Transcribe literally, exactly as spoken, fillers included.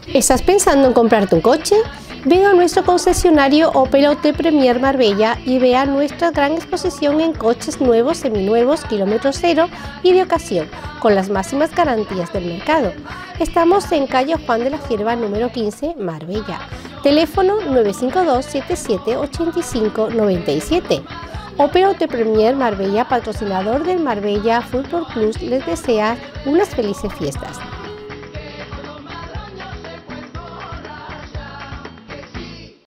¿Estás pensando en comprarte un coche? Ven a nuestro concesionario Opel Auto Premier Marbella y vea nuestra gran exposición en coches nuevos, seminuevos, kilómetro cero y de ocasión, con las máximas garantías del mercado. Estamos en calle Juan de la Cierva número quince, Marbella. Teléfono nueve cinco dos, siete siete, ocho cinco nueve siete. Opel Auto Premier Marbella, patrocinador del Marbella Fútbol Club, les desea unas felices fiestas.